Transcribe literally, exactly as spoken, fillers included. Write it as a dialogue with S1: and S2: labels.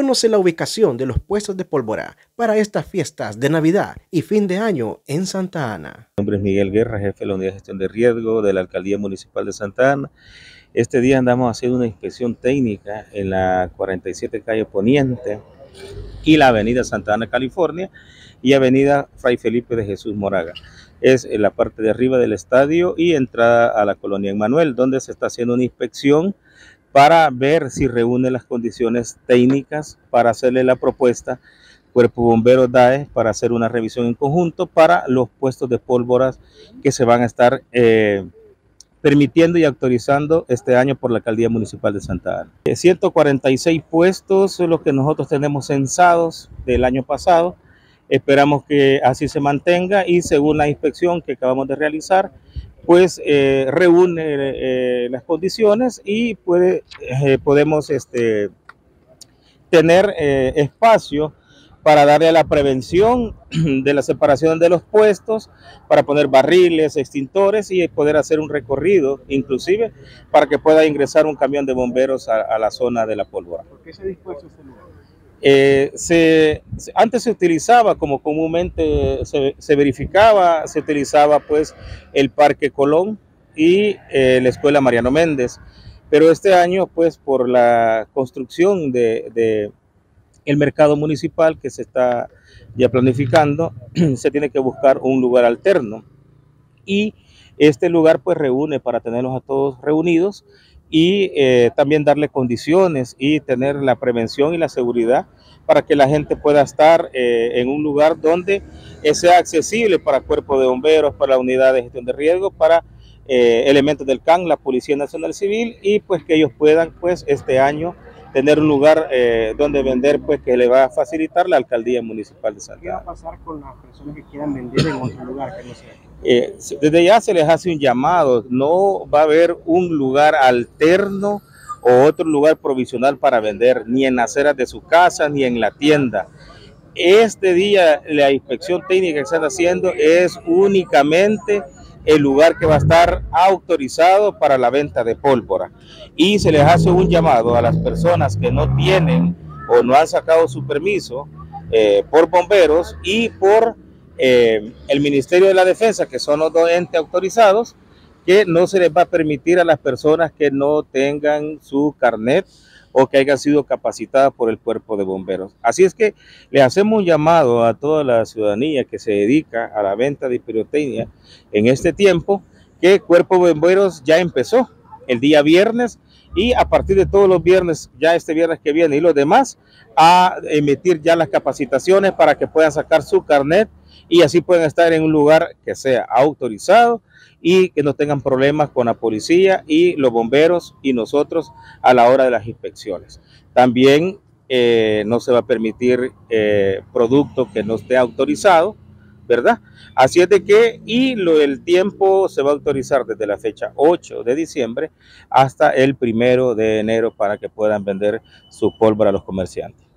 S1: Conoce la ubicación de los puestos de pólvora para estas fiestas de Navidad y fin de año en Santa Ana.
S2: Mi nombre es Miguel Guerra, jefe de la Unidad de Gestión de Riesgo de la Alcaldía Municipal de Santa Ana. Este día andamos haciendo una inspección técnica en la cuarenta y siete calle Poniente y la avenida Santa Ana, California, y avenida Fray Felipe de Jesús Moraga. Es en la parte de arriba del estadio y entrada a la colonia Emmanuel, donde se está haciendo una inspección para ver si reúne las condiciones técnicas para hacerle la propuesta Cuerpo Bombero D A E para hacer una revisión en conjunto para los puestos de pólvoras que se van a estar eh, permitiendo y autorizando este año por la Alcaldía Municipal de Santa Ana. ciento cuarenta y seis puestos son los que nosotros tenemos censados del año pasado. Esperamos que así se mantenga y según la inspección que acabamos de realizar, pues eh, reúne eh, las condiciones y puede, eh, podemos este, tener eh, espacio para darle a la prevención de la separación de los puestos, para poner barriles, extintores y poder hacer un recorrido, inclusive para que pueda ingresar un camión de bomberos a, a la zona de la pólvora.
S1: ¿Por qué se ha dispuesto este lugar?
S2: Eh, se, antes se utilizaba, como comúnmente se, se verificaba, se utilizaba pues el Parque Colón y eh, la Escuela Mariano Méndez, pero este año pues por la construcción de, de el mercado municipal que se está ya planificando, se tiene que buscar un lugar alterno y este lugar pues reúne para tenerlos a todos reunidos y eh, también darle condiciones y tener la prevención y la seguridad para que la gente pueda estar eh, en un lugar donde eh, sea accesible para cuerpo de bomberos, para la unidad de gestión de riesgo, para eh, elementos del C A N, la Policía Nacional Civil, y pues que ellos puedan pues este año tener un lugar eh, donde vender, pues que le va a facilitar la Alcaldía Municipal de Santa Ana.
S1: ¿Qué va a pasar con las personas que quieran vender en otro lugar que no sea?
S2: Eh, desde ya se les hace un llamado, no va a haber un lugar alterno o otro lugar provisional para vender, ni en las aceras de su casa, ni en la tienda. Este día la inspección técnica que se está haciendo es únicamente el lugar que va a estar autorizado para la venta de pólvora. Y se les hace un llamado a las personas que no tienen o no han sacado su permiso eh, por bomberos y por eh, el Ministerio de la Defensa, que son los dos entes autorizados, que no se les va a permitir a las personas que no tengan su carnet o que hayan sido capacitadas por el Cuerpo de Bomberos. Así es que le hacemos un llamado a toda la ciudadanía que se dedica a la venta de pirotecnia en este tiempo, que el Cuerpo de Bomberos ya empezó el día viernes y a partir de todos los viernes, ya este viernes que viene y los demás, a emitir ya las capacitaciones para que puedan sacar su carnet y así pueden estar en un lugar que sea autorizado y que no tengan problemas con la policía y los bomberos y nosotros a la hora de las inspecciones. También eh, no se va a permitir eh, producto que no esté autorizado, ¿verdad? Así es de que, y lo, el tiempo se va a autorizar desde la fecha ocho de diciembre hasta el primero de enero para que puedan vender su pólvora a los comerciantes.